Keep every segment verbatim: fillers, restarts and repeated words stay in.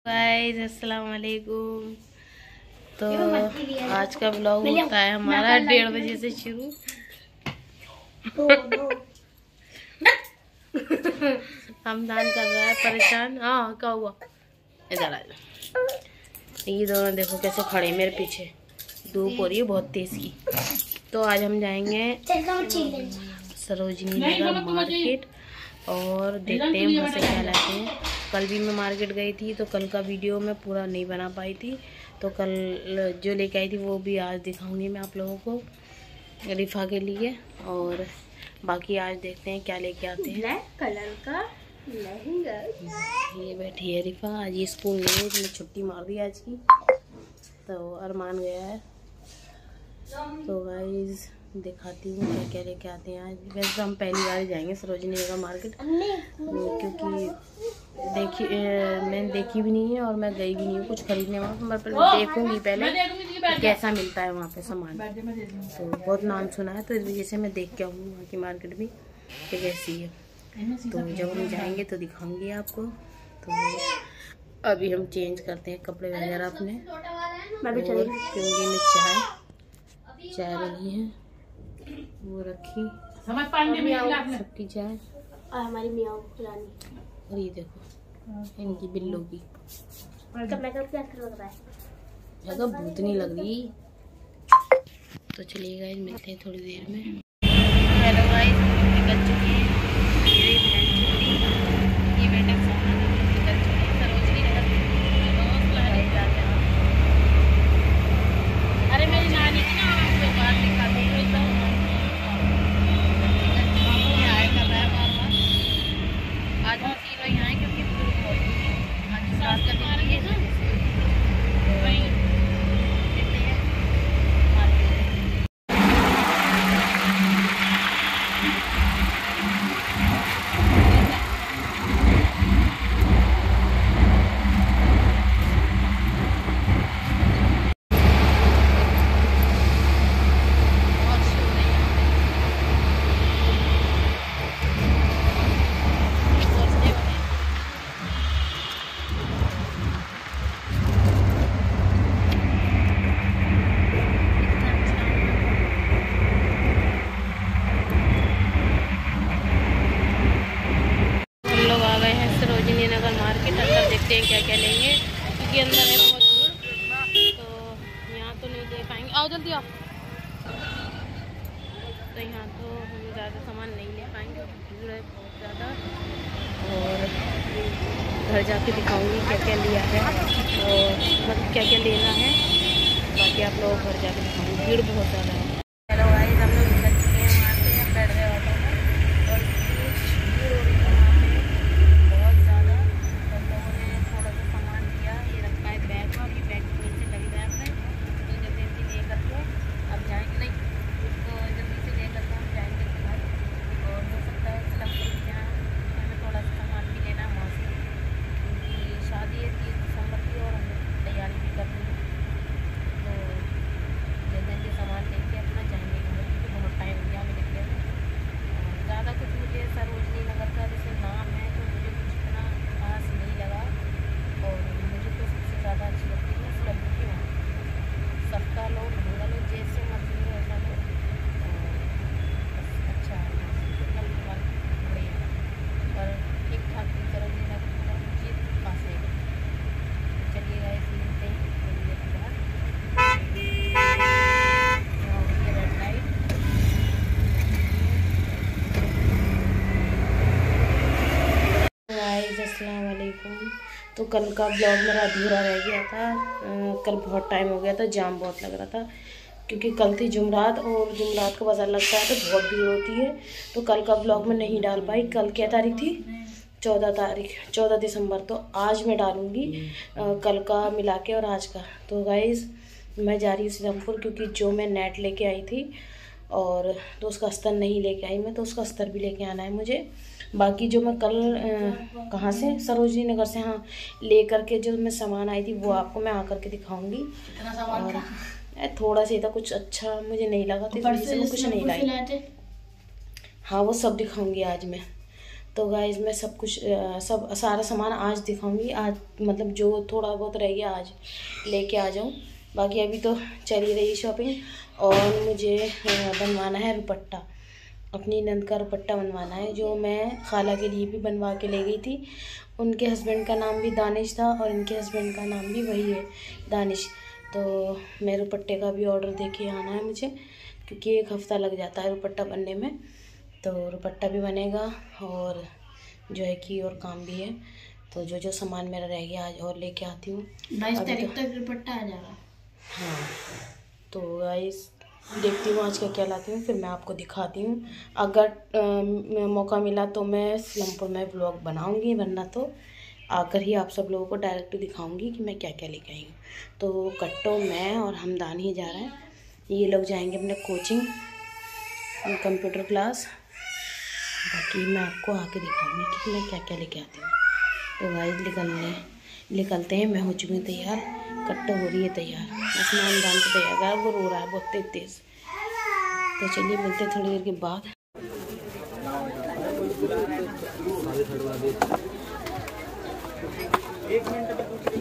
Guys अस्सलाम वालेकुम। तो आज का ब्लॉग होता है हमारा डेढ़ बजे से शुरू। हमदान कर रहा है परेशान। हाँ क्या हुआ, इधर आ जाओ। ये दोनों देखो कैसे खड़े मेरे पीछे, धूप हो रही है बहुत तेज की। तो आज हम जाएंगे सरोजनी नगर मार्केट और देखते हैं वहाँ से क्या लाते हैं। कल भी मैं मार्केट गई थी तो कल का वीडियो मैं पूरा नहीं बना पाई थी, तो कल जो लेके आई थी वो भी आज दिखाऊंगी मैं आप लोगों को रिफा के लिए। और बाकी आज देखते हैं क्या लेके आते हैं। ब्लैक कलर का लहंगा। ये बैठी है रिफा, आज ये स्कूल नहीं है, इसने छुट्टी मार दी आज की, तो अरमान गया है। तो गाइस दिखाती हूँ क्या क्या लेके आते हैं आज। वैसे तो हम पहली बार ही जाएंगे सरोजनी नगर मार्केट, क्योंकि देखी मैंने देखी भी नहीं है और मैं गई भी नहीं हूँ कुछ खरीदने वहाँ पर। मैं पहले देखूंगी पहले कैसा मिलता है वहाँ पे सामान। तो बहुत नाम सुना है तो इस वजह से मैं देख के आऊँगी वहाँ की मार्केट भी कि कैसी है। तो जब हम जाएंगे तो दिखाऊंगी आपको। तो अभी हम चेंज करते हैं कपड़े वगैरह अपने, क्योंकि मैं चाय चाय बनी है वो रखी सबकी चाय और हमारी मियाँ रानी। और ये देखो इनकी बिल्लो की जगह भूतनी लग रही। तो चलिए गाइस मिलते हैं थोड़ी देर में। हेलो गाइस निकल चुके हैं, मेरी बहन छुट्टी, ये बेटा सोना निकल चुके हैं सरोजनी नगर रोज लाने जाते हैं। अरे मेरी नानी की ना आपको बात दिखाती है तो आया कर रहा है बार बार। आज हम तीनों यहाँ आए क्योंकि धूप बहुत है, आज सात का दिन है ना। वहीं देते हैं मार्केट। अंदर देखते हैं क्या क्या लेंगे, क्योंकि अंदर है बहुत दूर, तो यहाँ तो नहीं ले पाएंगे। आओ जल्दी आओ। तो यहाँ तो हम ज़्यादा सामान नहीं ले पाएंगे, भीड़ है बहुत ज़्यादा। और घर जाके दिखाऊंगी क्या क्या लिया है और मतलब क्या क्या लेना है, बाकी आप लोग घर जाके दिखाऊंगी। भीड़ बहुत ज़्यादा है। हेलो गाइस, हम लोग निकल चुके हैं वहाँ से, हम बैठ गए ऑटो में और भीड़ हो रही है वहाँ पे बहुत ज़्यादा। हम लोगों ने थोड़ा सा सामान लिया, ये रखा है बैग में, अभी बैग के नीचे लगी बैग में। तो जल्दी से ले करके अब जाएंगे, नहीं तो जल्दी से ले करके हम जाएंगे घर। और हो सकता है सिलम के यहाँ हमें थोड़ा सा सामान भी लेना है वहाँ से, क्योंकि शादी है तीस दिसंबर की और हमें तैयारी भी करनी है। तो जल्दी जल्दी सामान लेके अपना जाएंगे घर, क्योंकि बहुत टाइम हो गया हमें निकले हुए। ज़्यादा कुछ मुझे सरोजनी नगर का जैसे नाम है तो मुझे कुछ इतना खास नहीं लगा, और मुझे तो सबसे ज़्यादा अच्छी लगती है सिलम की वहाँ। सस्ता लो महंगा लो जैसे मर्जी हो वैसा लो, बस अच्छा है सिलम की बात बढ़िया है। और ठीक ठाक की सरोजनी नगर थोड़ा मुझे खास नहीं लगती। चलिए गाइस मिलते हैं थोड़ी देर के बाद। रेड लाइट गाइस अस्सलाम वालेकुम। तो कल का ब्लॉग मेरा अधूरा रह गया था। आ, कल बहुत टाइम हो गया था, जाम बहुत लग रहा था, क्योंकि कल थी जुमरात और जुमरात को बाज़ार लगता है तो बहुत भीड़ होती है। तो कल का ब्लॉग मैं नहीं डाल पाई। कल क्या तारीख थी? चौदह तारीख चौदह दिसंबर। तो आज मैं डालूँगी कल का मिला के और आज का। तो गाइस मैं जा रही हूँ सीधमपुर, क्योंकि जो मैं नेट लेके आई थी और तो उसका अस्तर नहीं लेके आई मैं, तो उसका अस्तर भी लेके आना है मुझे। बाकी जो मैं कल कहाँ से सरोजनी नगर से हाँ ले करके जो मैं सामान आई थी वो आपको मैं आकर के दिखाऊंगी। और थोड़ा सा था, कुछ अच्छा मुझे नहीं लगा तो इस वजह से मैं कुछ नहीं लाई। हाँ वो सब दिखाऊंगी आज मैं। तो गाइस मैं सब कुछ सब सारा सामान आज दिखाऊंगी। आज मतलब जो थोड़ा बहुत रह गया आज लेके आ जाऊँ। बाकी अभी तो चली रही शॉपिंग। और मुझे बनवाना है दुपट्टा, अपनी नंद का दुपट्टा बनवाना है, जो मैं खाला के लिए भी बनवा के ले गई थी। उनके हस्बैंड का नाम भी दानिश था और इनके हस्बैंड का नाम भी वही है, दानिश। तो मेरे दुपट्टे का भी ऑर्डर दे के आना है मुझे, क्योंकि एक हफ़्ता लग जाता है दुपट्टा बनने में। तो दुपट्टा भी बनेगा और जो है कि और काम भी है। तो जो जो सामान मेरा रह गया आज और लेके आती हूँ। बाईस तारीख तक दुपट्टा आ जाएगा। हाँ, तो गाइस देखती हूँ आज क्या क्या लाती हूँ, फिर मैं आपको दिखाती हूँ। अगर आ, मौका मिला तो मैं सिलमपुर में ब्लॉग बनाऊँगी, वरना तो आकर ही आप सब लोगों को डायरेक्ट दिखाऊँगी कि मैं क्या क्या लेके आई हूँ। तो कट्टो, मैं और हमदान ही जा रहे हैं। ये लोग जाएंगे अपने कोचिंग, कंप्यूटर क्लास। बाकी मैं आपको आके दिखाऊंगी कि मैं क्या क्या लेके आती हूँ। तो गाइस निकलने निकलते हैं। मैं हो चुकी हूँ तैयार, कट्टो हो रही है तैयार, इसमें हमदान को तैयार है, वो रो रहा है बहुत तेज तेज। तो चलिए मिलते हैं थोड़ी देर के बाद। एक मिनट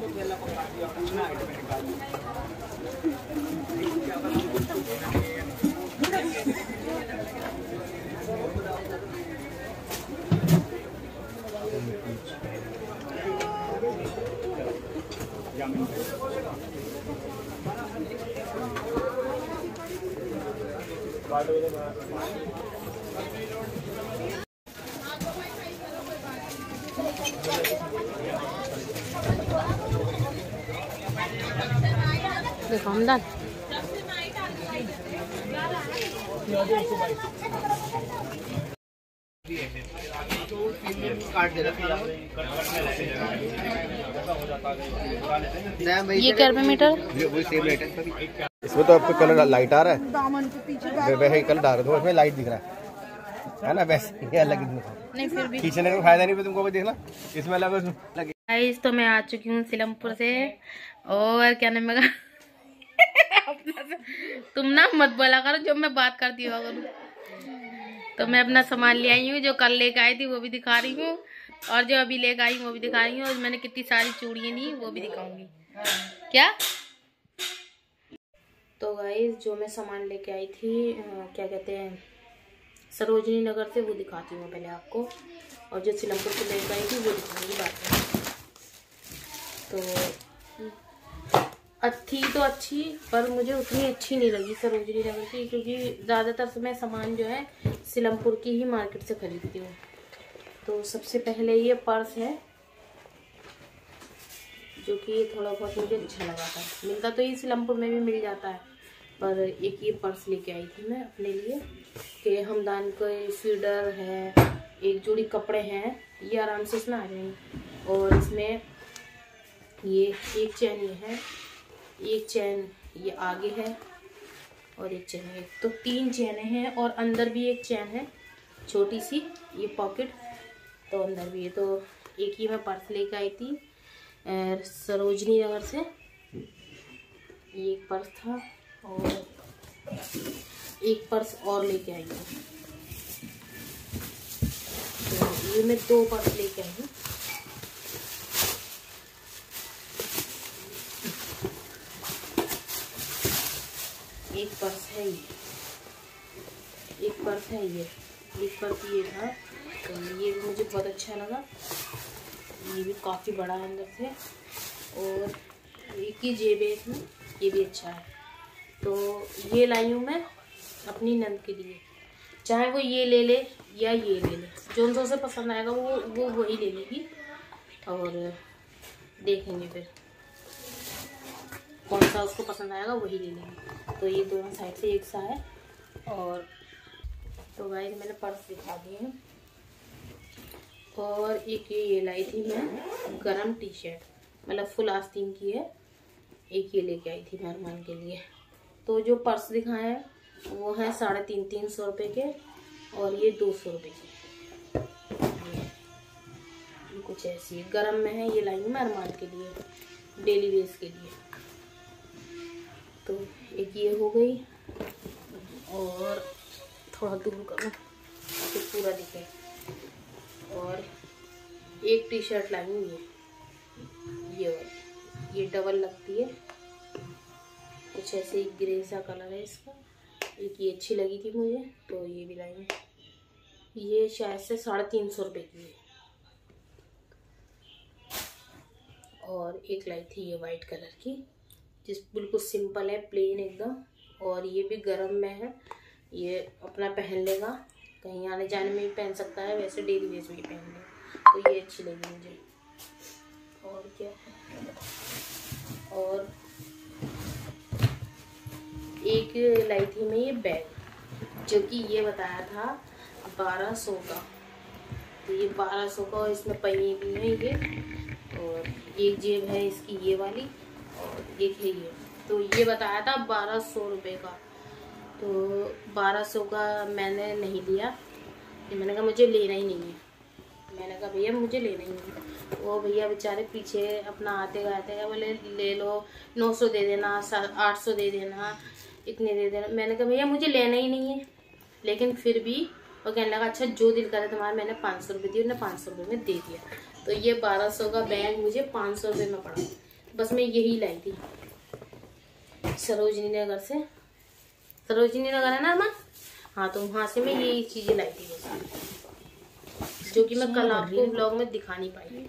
देखो हमदान ये क्या रुपये मीटर? वही सेम रेट है। इसमें तो आपको कलर लाइट आ रहा है, वैसे ही कलर डाल दो, इसमें लाइट दिख रहा है है ना, वैसे ये अलग नहीं फिर भी खींचने का फायदा नहीं है तुमको, भी देखना इसमें अलग लगे। गाइस तो मैं आ चुकी हूँ सिलमपुर से। और क्या नाम है तुम ना मत बोला करो जब मैं बात करती हुआ करूँ। तो मैं अपना सामान ले आई हूँ, जो कल लेके आई थी वो भी दिखा रही हूँ, और जो अभी लेके आई हूँ वो भी दिखा रही हूँ। और मैंने कितनी सारी चूड़ियाँ ली वो भी दिखाऊंगी। क्या तो गाइस जो मैं सामान लेके आई थी, क्या कहते हैं, सरोजनी नगर से, वो दिखाती हूँ पहले आपको। और जो सिलमपुर से लेके आई थी वो दिखाऊंगी बाद में। तो अच्छी तो अच्छी, पर मुझे उतनी अच्छी नहीं लगी सरोजनी नगर की, क्योंकि ज़्यादातर से मैं सामान जो है सिलमपुर की ही मार्केट से खरीदती हूँ। तो सबसे पहले ये पर्स है, जो कि ये थोड़ा बहुत मुझे अच्छा लगा था। मिलता तो ये सिलमपुर में भी मिल जाता है, पर एक ये पर्स लेके आई थी मैं अपने लिए, कि हमदान के फीडर है, एक जोड़ी कपड़े हैं, ये आराम से इसमें आ जाएंगे। और इसमें ये एक चैन ये है, एक चैन ये आगे है, और एक चैन है। तो तीन चैनें हैं, और अंदर भी एक चैन है छोटी सी, ये पॉकेट, तो अंदर भी है। तो एक ही मैं पर्स लेके आई थी सरोजनी नगर से, ये एक पर्स था, और एक पर्स और लेके आई हूँ। तो ये मैं दो पर्स लेके आई हूँ। एक पर्स है ये, एक पर्स है ये, एक पर्स ये था, तो ये भी मुझे बहुत अच्छा लगा। ये भी काफ़ी बड़ा है अंदर से, और एक ही जेब है इसमें, ये भी अच्छा है। तो ये लाई हूँ मैं अपनी नंद के लिए, चाहे वो ये ले ले या ये ले ले, जो उनको से पसंद आएगा वो वो वही ले लेगी, और देखेंगे फिर कौन सा उसको पसंद आएगा वही ले लेंगे। तो ये दोनों साइड से एक सा है। और तो गाइस मैंने पर्स दिखा दिए हैं। और एक ये लाई थी मैं गरम टी शर्ट, मतलब फुल आस्तीन की है, एक ये लेके आई थी मेहमान के लिए। तो जो पर्स दिखाए हैं वो है साढ़े तीन तीन सौ रुपये के, और ये दो सौ रुपये के। ये कुछ ऐसी गरम में है, ये लाई हूँ मेहमान के लिए, डेली वेज के लिए। तो एक ये हो गई, और थोड़ा दूर करो ताकि पूरा दिखे। और एक टी शर्ट लाई हूँ, ये ये ये डबल लगती है, कुछ ऐसे ही ग्रे सा कलर है इसका। एक ये अच्छी लगी थी मुझे तो ये भी लाई हूँ। ये शायद से साढ़े तीन सौ रुपये की है। और एक लाई थी ये वाइट कलर की, जिस बिल्कुल सिंपल है, प्लेन एकदम, और ये भी गर्म में है। ये अपना पहन लेगा, कहीं आने जाने में भी पहन सकता है, वैसे डेली वेज में भी पहन लेगा, तो ये अच्छी लगी मुझे। और क्या है, और एक लाई थी मैं ये बैग, जो कि ये बताया था बारह सौ का, तो ये बारह सौ का, और इसमें पहिए भी हैं ये, और एक जेब है इसकी ये वाली, और एक है ये, तो ये बताया था बारह सौ रुपये का। तो बारह सौ का मैंने नहीं लिया, मैंने कहा मुझे लेना ही नहीं है। मैंने कहा भैया मुझे लेना ही नहीं है। वो भैया बेचारे पीछे अपना आते गए आते गए बोले ले लो, नौ सौ दे देना, आठ सौ दे देना, इतने दे देना। मैंने कहा भैया मुझे लेना ही नहीं है, लेकिन फिर भी वो कहने लगा अच्छा जो दिल करे तुम्हारा। मैंने पाँच सौ रुपये दी, उन्हें पाँच सौ रुपये में दे दिया। तो ये बारह सौ का बैग मुझे पाँच सौ रुपये में पड़ा। बस मैं यही लाई थी सरोजनी नगर से, सरोजनी नगर है ना अमन, हाँ, तो वहाँ से मैं यही चीज़ें लाई थी बस, जो कि मैं कल आपको ब्लॉग में दिखा नहीं पाई।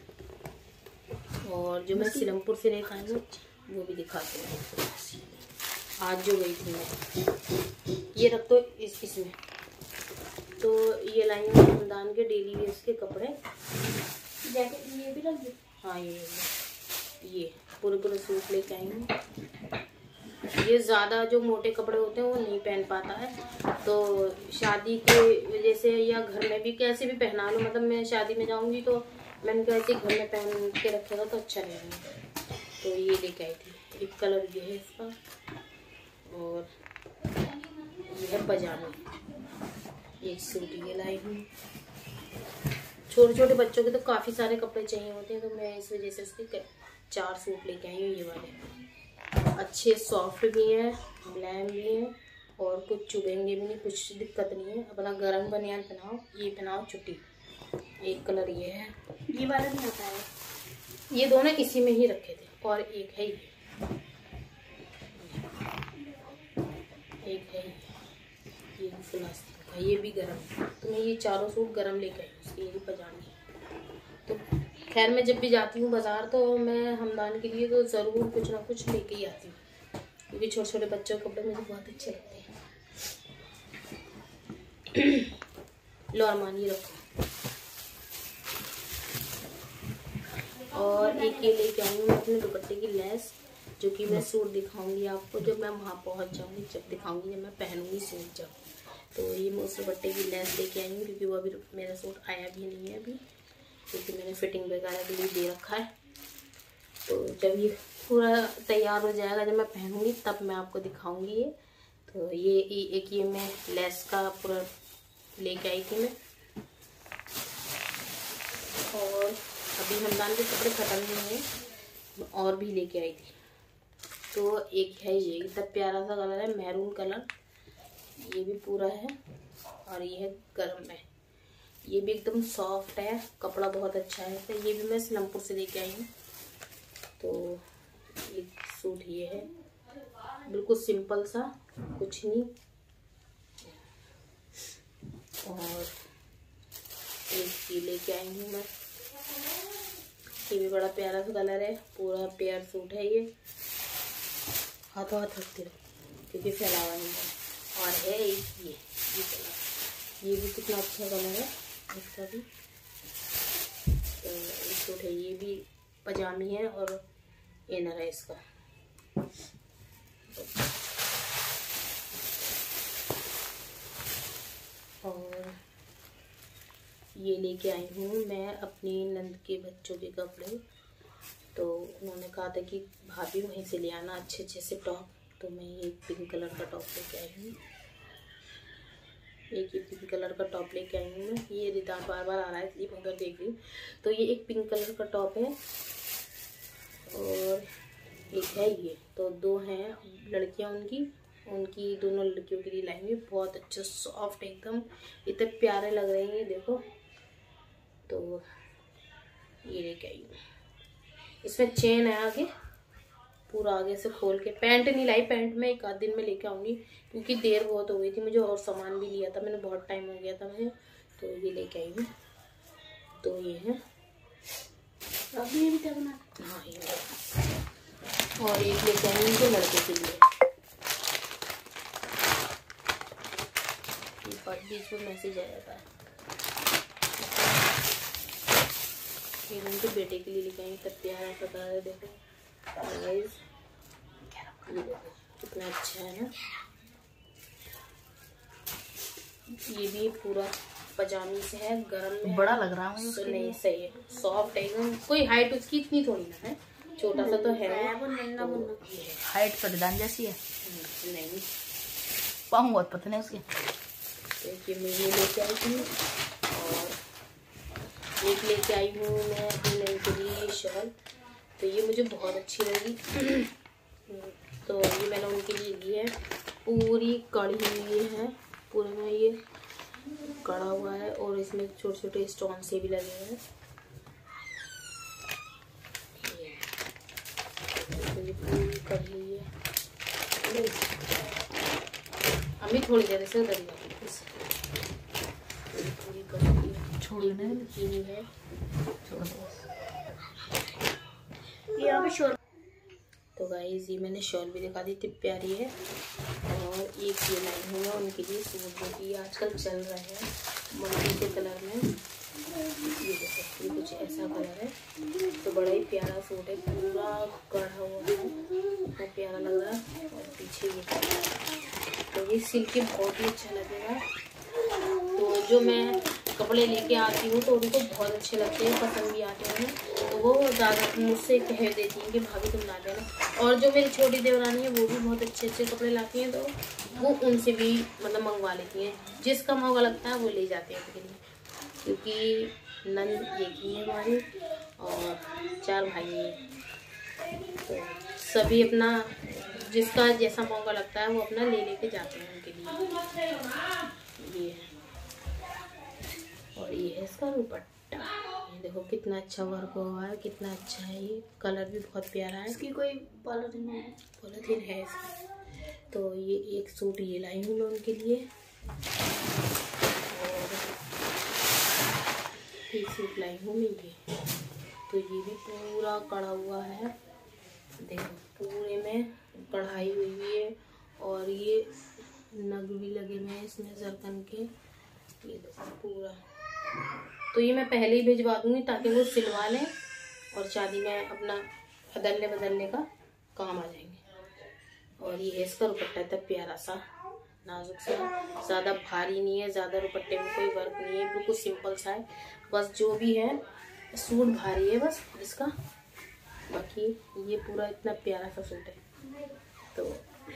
और जो मैं सिलमपुर से लेकर आई हूँ वो भी दिखाती हूँ। आज जो गई थी मैं, ये रख दो इस इसमें। तो ये लाई हूँ खानदान के डेली वेयर के कपड़े, जैकेट ये भी रख दो, हाँ ये ये पूरे पूरे सूट लेके आई हूँ। ये ज़्यादा जो मोटे कपड़े होते हैं वो नहीं पहन पाता है, तो शादी के वजह से या घर में भी कैसे भी पहना लो, मतलब मैं शादी में जाऊंगी तो मैंने कहा ऐसे घर में पहन के रखेगा तो अच्छा लगेगा। तो ये लेके आई थी, एक कलर ये है इसका, और ये है पजामा, एक सूट ये लाई हूँ। छोटे छोटे बच्चों के तो काफ़ी सारे कपड़े चाहिए होते हैं, तो मैं इस वजह से उसके चार सूट लेके आई हूँ। ये वाले अच्छे सॉफ्ट भी हैं, मुलायम भी हैं, और कुछ चुभेंगे भी नहीं, कुछ दिक्कत नहीं है। अपना गरम बनियान पहनाओ, ये पहनाओ चुट्टी। एक कलर ये है, ये वाला नहीं आता है, ये दोनों इसी में ही रखे थे। और एक है ये, एक है ये, ये प्लास्टिक का, ये भी गरम। तो मैं ये चारों सूट गरम लेके आई हूँ, उसकी ये पजामी। तो खैर मैं जब भी जाती हूँ बाज़ार तो मैं हमदान के लिए तो ज़रूर कुछ ना कुछ लेके ही आती हूँ, क्योंकि छोटे छोटे बच्चों के कपड़े मुझे बहुत अच्छे लगते हैं। लो अरमान ये रखो। और एक ये लेके आई हूँ मैं अपने दुपट्टे की लेस, जो कि मैं सूट दिखाऊंगी आपको जब मैं वहाँ पहुँच जाऊँगी, जब दिखाऊंगी जब मैं पहनूंगी सूट जब। तो ये मैं उस दुपट्टे की लेस लेके आई हूँ, क्योंकि वो अभी मेरा सूट आया भी नहीं है अभी, क्योंकि मैंने फिटिंग वगैरह के लिए दे रखा है। तो जब ये पूरा तैयार हो जाएगा, जब मैं पहनूंगी तब मैं आपको दिखाऊंगी ये। तो ये एक ये मैं लेस का पूरा लेके आई थी मैं। और अभी हमदान के कपड़े ख़त्म नहीं हुए, और भी लेके आई थी। तो एक है ये, इतना प्यारा सा कलर है, मैरून कलर, ये भी पूरा है, और ये है गर्म में, ये भी एकदम सॉफ्ट है, कपड़ा बहुत अच्छा है। तो ये भी मैं सिलमपुर से लेके आई हूँ। तो एक सूट ये है, बिल्कुल सिंपल सा, कुछ नहीं। और एक ये लेके आई हूँ मैं, ये भी बड़ा प्यारा सा कलर है, पूरा पेयर सूट है ये। हाथों हाथ रखते रहो क्योंकि फैलावा नहीं है। और है एक ये ये कलर, ये भी कितना अच्छा कलर है इसका भी। तो एक सूट है, ये भी पजामी है और इनर है इसका। और ये लेके आई हूँ मैं अपनी नंद के बच्चों के कपड़े। तो उन्होंने कहा था कि भाभी वहीं से ले आना अच्छे अच्छे से टॉप। तो मैं ये पिंक कलर का टॉप लेके आई हूँ, एक ये पिंक कलर का टॉप लेके आई हूँ मैं। ये रिदार बार बार आ रहा है इसलिए मैं उधर देख रही हूँ। तो ये एक पिंक कलर का टॉप है और एक है ये। तो दो हैं लड़कियाँ उनकी उनकी दोनों लड़कियों के लिए लाई हुई, बहुत अच्छा सॉफ्ट एकदम, इतने प्यारे लग रहे हैं ये देखो। तो ये लेके आई हूँ। इसमें चेन है आगे, पूरा आगे से खोल के। पैंट नहीं लाई, पैंट में एक आध दिन में लेके आऊँगी क्योंकि देर बहुत हो गई थी मुझे, और सामान भी लिया था मैंने, बहुत टाइम हो गया था मुझे, तो ये लेके आई हूँ। तो ये है अभी भी क्या बना। हाँ ये, और एक लेके आई हूँ लड़के के लिए। बीच में मैसेज आया था, ये उनके बेटे के लिए लेके आई। तब प्यारा सा कलर है, देखो गाइस, ये देखो कितना अच्छा है ना। ये भी पूरा पजामी से है, गरम में बड़ा लग रहा है तो नहीं, सही है, सॉफ्ट है एकदम। कोई हाइट उसकी इतनी थोड़ी ना है, छोटा सा तो है वो, नन्ना मुन्ना हाइट परिधान जैसी है। नहीं, पाँव बहुत पतले उसके। एक ये मैं लेके आई थी, और एक लेके आई हूँ मैं अपनी नई के लिए शॉल। तो ये मुझे बहुत अच्छी लगी, तो ये मैंने उनके लिए ली है। पूरी कड़ी हुई है, पूरे में ये कड़ा हुआ है, और इसमें छोटे छोटे स्टोन से भी लगे हैं। ये पूरी कड़ी हुई है। अभी थोड़ी देर से उधर ही पूरी कड़ी हुई है, छोड़ने की है। यहाँ पे शॉल, तो गाइस ये मैंने शॉल भी दिखा दी, इतनी प्यारी है। और एक ये लाई हूँ मैं उनके लिए सूट, जो कि आजकल चल रहा है मल्टी के कलर में। ये देखो, ये कुछ ऐसा कलर है, तो बड़ा ही प्यारा सूट है, पूरा गढ़ा हुआ है, बहुत प्यारा लग रहा है। और पीछे ये तो ये सिल्क के बहुत ही अच्छा लगेगा। तो जो मैं कपड़े लेके आती हूँ तो उनको बहुत अच्छे लगते हैं, पसंद भी आते हैं, तो वो ज़्यादा मुझसे कह देती हैं कि भाभी तुम ला देना। और जो मेरी छोटी देवरानी है वो भी बहुत अच्छे अच्छे कपड़े लाती हैं, तो वो उनसे भी मतलब मंगवा लेती हैं, जिसका मौका लगता है वो ले जाते हैं उनके लिए। क्योंकि नंद एक ही है हमारी और चार भाई हैं, तो सभी अपना जिसका जैसा मौका लगता है वो अपना ले लेके जाते हैं उनके लिए। ये है, और ये है इसका दुपट्टा। ये देखो कितना अच्छा वर्क हुआ है, कितना अच्छा है, ये कलर भी बहुत प्यारा है। इसकी कोई पॉलिथीन है, पॉलिथीन है इसकी। तो ये एक सूट ये लाई हूँ मैं उनके लिए, और एक सूट लाई हूँ मैं ये। तो ये भी पूरा कड़ा हुआ है, देखो पूरे में कढ़ाई हुई है, और ये नग भी लगे हुए हैं इसमें जरकन के, ये देखो पूरा। तो ये मैं पहले ही भिजवा दूंगी ताकि वो सिलवा लें, और शादी में अपना बदलने बदलने का काम आ जाएंगे। और ये है इसका दुपट्टा, इतना प्यारा सा नाजुक सा, ज़्यादा भारी नहीं है, ज़्यादा दुपट्टे में कोई वर्क नहीं है, बिल्कुल सिंपल सा है। बस जो भी है सूट भारी है बस इसका, बाकी ये पूरा इतना प्यारा सा सूट है। तो,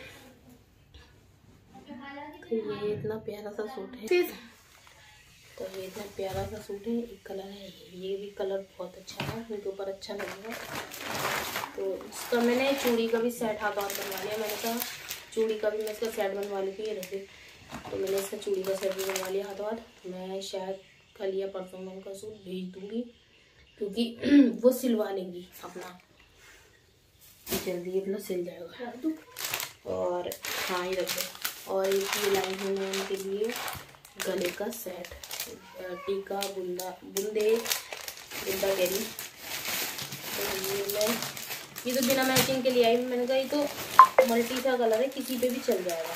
तो ये इतना प्यारा सा सूट है, तो ये इतना प्यारा सा सूट है। एक कलर है ये भी कलर बहुत अच्छा है, इनके ऊपर अच्छा लगेगा। तो इसका मैंने चूड़ी का भी सेट हाथ हाथ बनवा लिया, मैंने कहा चूड़ी का भी मैं इसका सेट बनवा ली थी, ये देखिए। तो मैंने इसका चूड़ी का सेट भी बनवा लिया हाथ हाथ। मैं शायद कल या परसों में उनका सूट भेज दूँगी, क्योंकि वो सिलवा लेंगी अपना, जल्दी अपना सिल जाएगा। और हाँ ये रखो, और एक ये लाई हूँ मैं उनके लिए गले का सेट, टीका बुंदा बुंदे बुंदा गली। तो ये मैं ये तो बिना मैचिंग के लिए आई, मैंने कहा ये तो मल्टी सा कलर है, किसी पे भी चल जाएगा।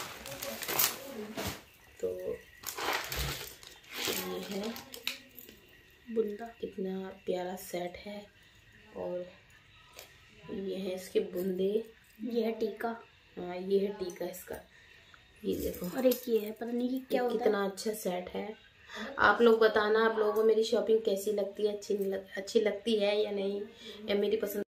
तो ये है बुंदा, कितना प्यारा सेट है, और ये है इसके बुंदे, ये है टीका, हाँ ये है टीका इसका, ये देखो। और एक ये है, पता नहीं कि क्या होता है। कितना अच्छा सेट है। आप लोग बताना आप लोगों को मेरी शॉपिंग कैसी लगती है, अच्छी लग, अच्छी लगती है या नहीं, या मेरी पसंद